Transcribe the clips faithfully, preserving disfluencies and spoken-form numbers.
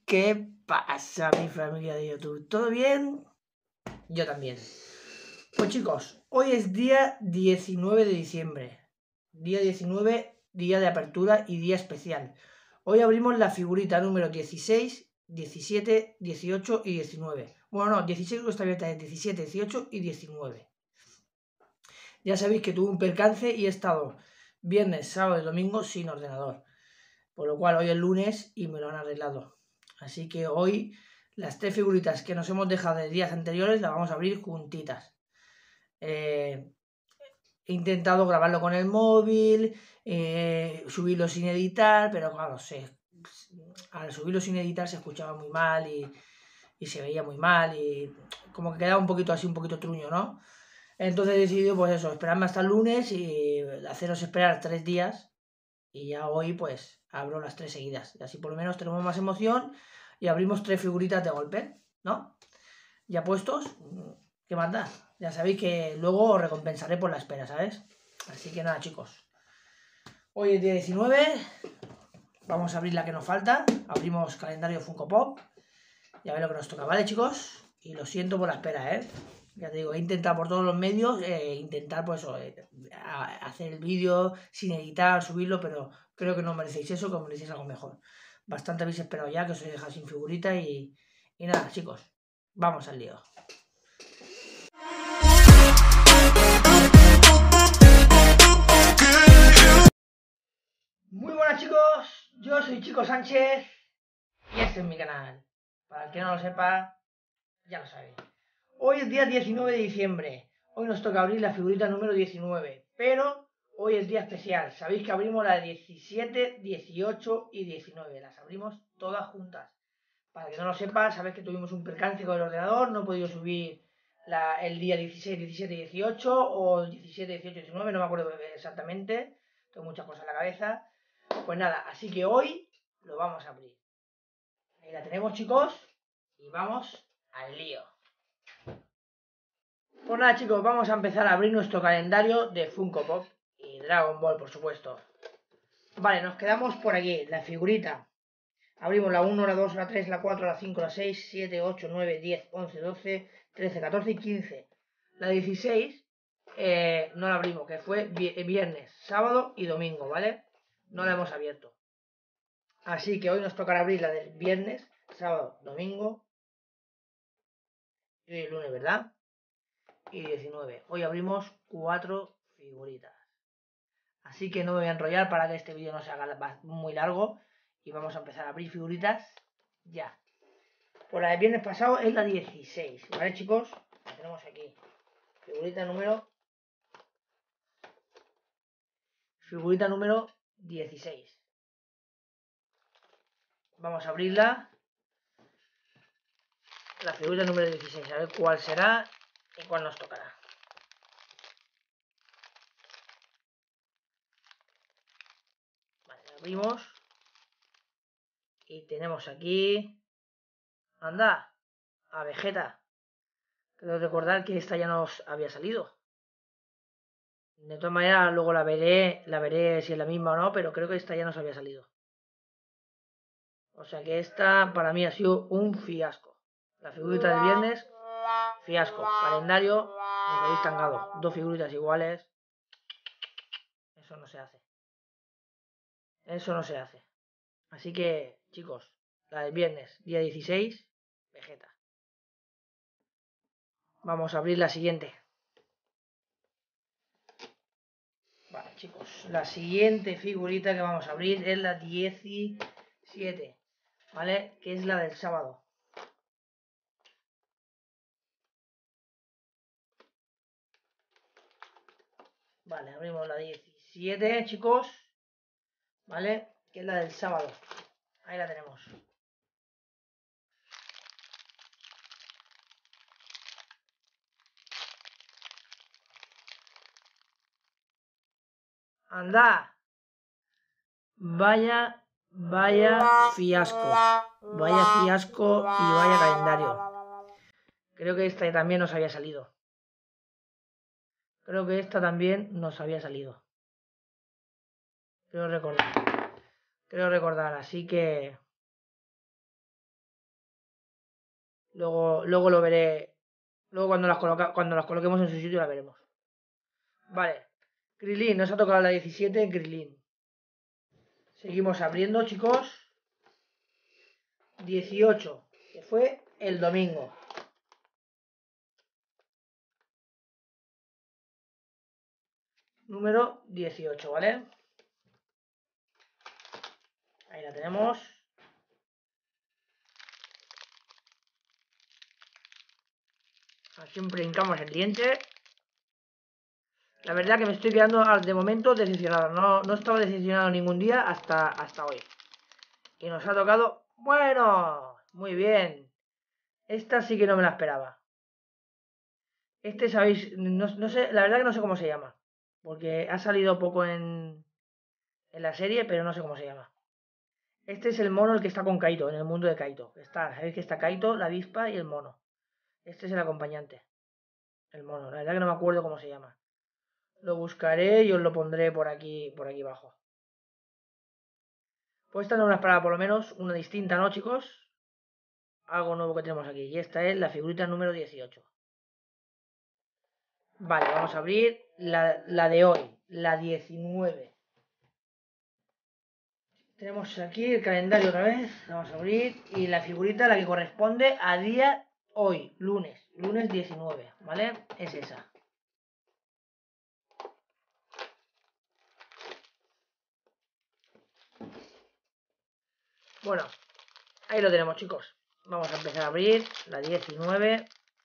¿Qué pasa, mi familia de YouTube? ¿Todo bien? Yo también. Pues chicos, hoy es día diecinueve de diciembre. Día diecinueve, día de apertura y día especial. Hoy abrimos la figurita número dieciséis, diecisiete, dieciocho y diecinueve. Bueno, no, dieciséis no está abierta, es diecisiete, dieciocho y diecinueve. Ya sabéis que tuve un percance y he estado viernes, sábado y domingo sin ordenador. Por lo cual hoy es lunes y me lo han arreglado. Así que hoy las tres figuritas que nos hemos dejado de días anteriores las vamos a abrir juntitas. Eh, he intentado grabarlo con el móvil, eh, subirlo sin editar, pero claro, sé, al subirlo sin editar se escuchaba muy mal y, y se veía muy mal y como que quedaba un poquito así, un poquito truño, ¿no? Entonces he decidido, pues eso, esperarme hasta el lunes y haceros esperar tres días. Y ya hoy pues abro las tres seguidas. Y así por lo menos tenemos más emoción y abrimos tres figuritas de golpe, ¿no? Ya puestos, ¿qué más da? Ya sabéis que luego os recompensaré por la espera, ¿sabes? Así que nada, chicos. Hoy es día diecinueve. Vamos a abrir la que nos falta. Abrimos calendario Funko Pop. Ya veis lo que nos toca, ¿vale, chicos? Y lo siento por la espera, ¿eh? Ya te digo, he intentado por todos los medios, eh, intentar pues eh, hacer el vídeo sin editar, subirlo, pero creo que no merecéis eso, que merecéis algo mejor. Bastante habéis esperado ya, que os he dejado sin figurita y, y nada, chicos, vamos al lío. Muy buenas, chicos, yo soy Chico Sánchez y este es mi canal. Para el que no lo sepa, ya lo sabéis. Hoy es día diecinueve de diciembre. Hoy nos toca abrir la figurita número diecinueve. Pero hoy es día especial. Sabéis que abrimos la diecisiete, dieciocho y diecinueve. Las abrimos todas juntas. Para que no lo sepa, sabéis que tuvimos un percance con el ordenador. No he podido subir la, el día dieciséis, diecisiete, dieciocho o diecisiete, dieciocho, diecinueve. No me acuerdo exactamente. Tengo muchas cosas en la cabeza. Pues nada, así que hoy lo vamos a abrir. Ahí la tenemos, chicos. Y vamos al lío. Pues nada, chicos, vamos a empezar a abrir nuestro calendario de Funko Pop y Dragon Ball, por supuesto. Vale, nos quedamos por aquí, la figurita. Abrimos la uno, la dos, la tres, la cuatro, la cinco, la seis, siete, ocho, nueve, diez, once, doce, trece, catorce y quince. La dieciséis eh, no la abrimos, que fue viernes, sábado y domingo, ¿vale? No la hemos abierto. Así que hoy nos tocará abrir la del viernes, sábado, domingo y el lunes, ¿verdad? Y diecinueve. Hoy abrimos cuatro figuritas. Así que no me voy a enrollar para que este vídeo no se haga muy largo. Y vamos a empezar a abrir figuritas ya. Pues la del viernes pasado es la dieciséis. ¿Vale, chicos? La tenemos aquí. Figurita número... Figurita número dieciséis. Vamos a abrirla. La figurita número dieciséis. A ver cuál será y cuál nos tocará. Vale, la abrimos. Y tenemos aquí... ¡Anda! A Vegeta. Creo recordar que esta ya nos había salido. De todas maneras, luego la veré, la veré si es la misma o no, pero creo que esta ya nos había salido. O sea que esta para mí ha sido un fiasco. La figurita del viernes, fiasco. Calendario, nos habéis tangado. Dos figuritas iguales. Eso no se hace. Eso no se hace. Así que, chicos, la del viernes, día dieciséis, Vegeta. Vamos a abrir la siguiente. Vale, chicos, la siguiente figurita que vamos a abrir es la diecisiete, ¿vale? Que es la del sábado. Vale, abrimos la diecisiete, chicos, ¿vale? Que es la del sábado. Ahí la tenemos. ¡Anda! Vaya, vaya fiasco. Vaya fiasco y vaya calendario. Creo que esta también nos había salido. Creo que esta también nos había salido. Creo recordar. Creo recordar, así que... Luego, luego lo veré. Luego cuando las, coloca, cuando las coloquemos en su sitio la veremos. Vale. Krilin, nos ha tocado la diecisiete, Krilin. Seguimos abriendo, chicos. dieciocho, que fue el domingo. Número dieciocho, ¿vale? Ahí la tenemos. Siempre hincamos el diente. La verdad que me estoy quedando de momento decepcionado. No, no estaba decepcionado ningún día hasta, hasta hoy. Y nos ha tocado... Bueno, muy bien. Esta sí que no me la esperaba. Este, ¿sabéis? No, no sé, la verdad que no sé cómo se llama. Porque ha salido poco en, en la serie, pero no sé cómo se llama. Este es el mono el que está con Kaito, en el mundo de Kaito. Está, sabéis que está Kaito, la avispa y el mono. Este es el acompañante. El mono, la verdad que no me acuerdo cómo se llama. Lo buscaré y os lo pondré por aquí, por aquí abajo. Pues esta no me la esperaba, por lo menos una distinta, ¿no, chicos? Algo nuevo que tenemos aquí. Y esta es la figurita número dieciocho. Vale, vamos a abrir la, la de hoy, la diecinueve. Tenemos aquí el calendario otra vez. Vamos a abrir. Y la figurita, la que corresponde a día hoy, lunes. Lunes diecinueve, ¿vale? Es esa. Bueno, ahí lo tenemos, chicos. Vamos a empezar a abrir la diecinueve.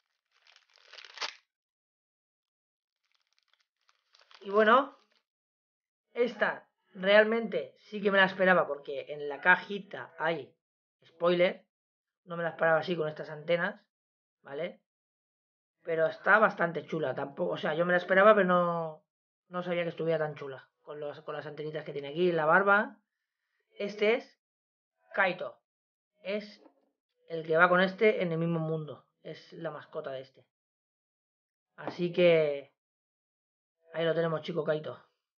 Y bueno, esta realmente sí que me la esperaba porque en la cajita hay spoiler. No me la esperaba así con estas antenas, ¿vale? Pero está bastante chula. Tampoco, o sea, yo me la esperaba, pero no, no sabía que estuviera tan chula. Con, los, con las antenitas que tiene aquí, la barba. Este es Kaito. Es el que va con este en el mismo mundo. Es la mascota de este. Así que... ahí lo tenemos, chico Kaito.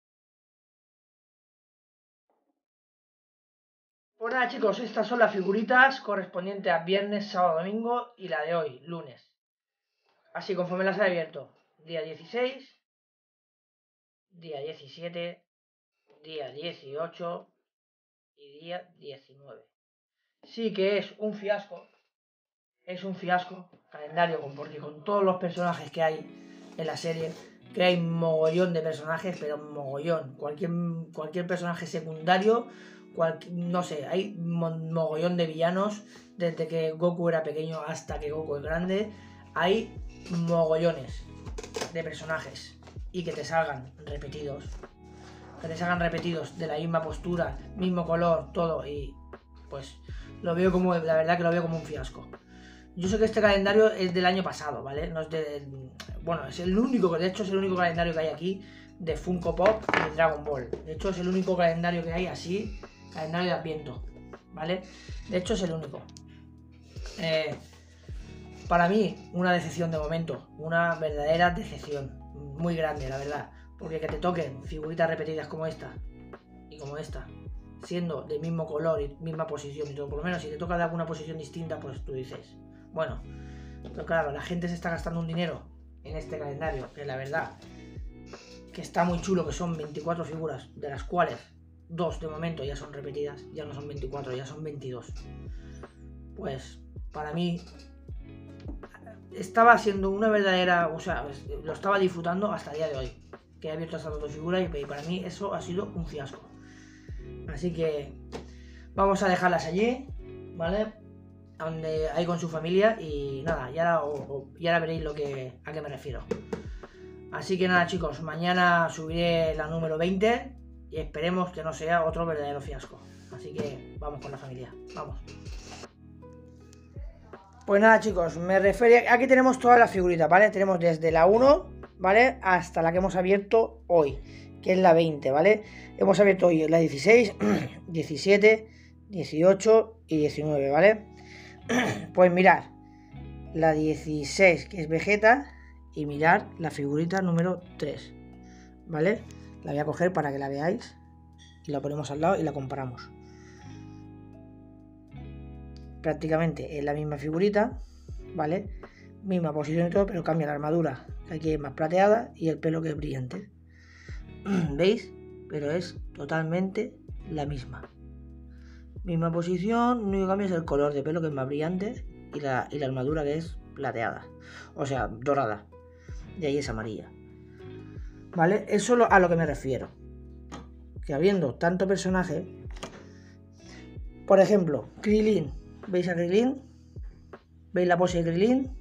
Pues nada, chicos, estas son las figuritas correspondientes a viernes, sábado, domingo y la de hoy, lunes. Así conforme las he abierto. Día dieciséis, día diecisiete, día dieciocho y día diecinueve. Sí que es un fiasco. Es un fiasco calendario, porque con todos los personajes que hay en la serie, que hay mogollón de personajes, pero mogollón. Cualquier, cualquier personaje secundario, cual, no sé, hay mogollón de villanos, desde que Goku era pequeño hasta que Goku es grande. Hay mogollones de personajes y que te salgan repetidos. Que te salgan repetidos de la misma postura, mismo color, todo, y pues lo veo como, la verdad que lo veo como un fiasco. Yo sé que este calendario es del año pasado, ¿vale? No es de... Bueno, es el único, de hecho es el único calendario que hay aquí de Funko Pop y de Dragon Ball. De hecho es el único calendario que hay así, calendario de Adviento, ¿vale? De hecho es el único. Eh, para mí, una decepción de momento, una verdadera decepción, muy grande, la verdad. Porque que te toquen figuritas repetidas como esta y como esta, siendo del mismo color y misma posición y todo, por lo menos si te toca de alguna posición distinta, pues tú dices... Bueno, pero claro, la gente se está gastando un dinero en este calendario, que la verdad que está muy chulo, que son veinticuatro figuras, de las cuales dos de momento ya son repetidas, ya no son veinticuatro, ya son veintidós. Pues para mí estaba siendo una verdadera, o sea, lo estaba disfrutando hasta el día de hoy, que he abierto estas dos figuras y para mí eso ha sido un fiasco. Así que vamos a dejarlas allí, ¿vale? Donde hay con su familia y nada, ya ahora, ya ahora veréis lo que, a qué me refiero. Así que nada, chicos, mañana subiré la número veinte y esperemos que no sea otro verdadero fiasco. Así que vamos con la familia, vamos. Pues nada, chicos, me refiero, aquí tenemos todas las figuritas, ¿vale? Tenemos desde la uno, ¿vale? Hasta la que hemos abierto hoy, que es la veinte, ¿vale? Hemos abierto hoy la dieciséis, diecisiete, dieciocho y diecinueve, ¿vale? Pues mirar la dieciséis, que es Vegeta, y mirar la figurita número tres, ¿vale? La voy a coger para que la veáis y la ponemos al lado y la comparamos. Prácticamente es la misma figurita, ¿vale? Misma posición y todo, pero cambia la armadura, que aquí es más plateada, y el pelo que es brillante. ¿Veis? Pero es totalmente la misma. Misma posición, lo único que cambia es el color de pelo, que es más brillante, y la, y la armadura, que es plateada. O sea, dorada. Y ahí es amarilla. ¿Vale? Eso es a lo que me refiero. Que habiendo tanto personaje... Por ejemplo, Krillin. ¿Veis a Krillin? ¿Veis la pose de Krillin?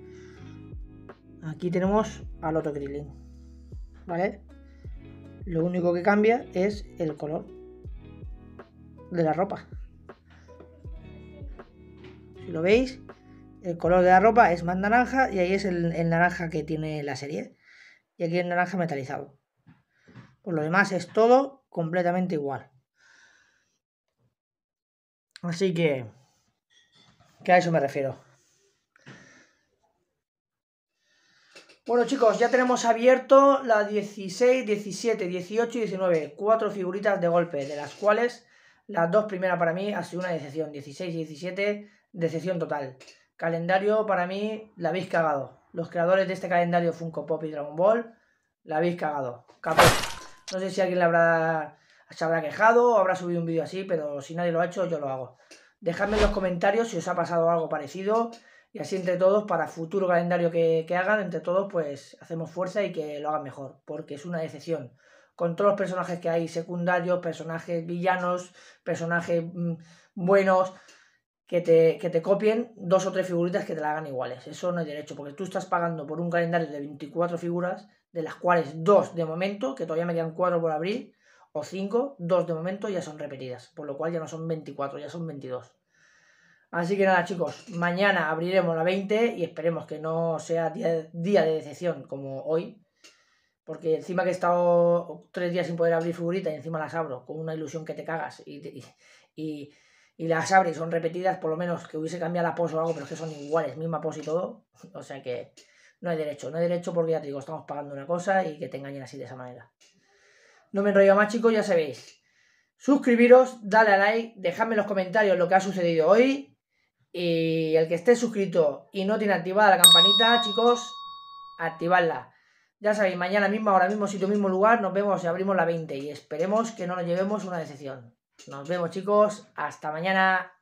Aquí tenemos al otro Krillin. ¿Vale? Lo único que cambia es el color de la ropa. Si lo veis, el color de la ropa es más naranja, y ahí es el, el naranja que tiene la serie. Y aquí el naranja metalizado. Por lo demás es todo completamente igual. Así que, que a eso me refiero. Bueno, chicos, ya tenemos abierto la dieciséis, diecisiete, dieciocho y diecinueve. Cuatro figuritas de golpe, de las cuales las dos primeras para mí ha sido una decepción. dieciséis y diecisiete, decepción total. Calendario, para mí, la habéis cagado. Los creadores de este calendario Funko Pop y Dragon Ball, la habéis cagado. Capó. No sé si alguien le habrá, se habrá quejado o habrá subido un vídeo así, pero si nadie lo ha hecho, yo lo hago. Dejadme en los comentarios si os ha pasado algo parecido, y así entre todos, para futuro calendario que, que hagan, entre todos pues hacemos fuerza y que lo hagan mejor, porque es una decepción. Con todos los personajes que hay, secundarios, personajes villanos, personajes mmm, buenos, que te, que te copien dos o tres figuritas que te la hagan iguales. Eso no es derecho, porque tú estás pagando por un calendario de veinticuatro figuras, de las cuales dos de momento, que todavía me quedan cuatro por abrir, o cinco, dos de momento ya son repetidas, por lo cual ya no son veinticuatro, ya son veintidós. Así que nada, chicos, mañana abriremos la veinte y esperemos que no sea día, día de decepción como hoy, porque encima que he estado tres días sin poder abrir figuritas y encima las abro con una ilusión que te cagas y, y, y, y las abres y son repetidas, por lo menos que hubiese cambiado la pose o algo, pero es que son iguales, misma pose y todo, o sea que no hay derecho, no hay derecho porque ya te digo, estamos pagando una cosa y que te engañen así de esa manera. No me enrollo más, chicos, ya sabéis. Suscribiros, dale a like, dejadme en los comentarios lo que ha sucedido hoy. Y el que esté suscrito y no tiene activada la campanita, chicos, activadla. Ya sabéis, mañana mismo, ahora mismo, sitio, mismo lugar, nos vemos y abrimos la veinte. Y esperemos que no nos llevemos una decepción. Nos vemos, chicos. Hasta mañana.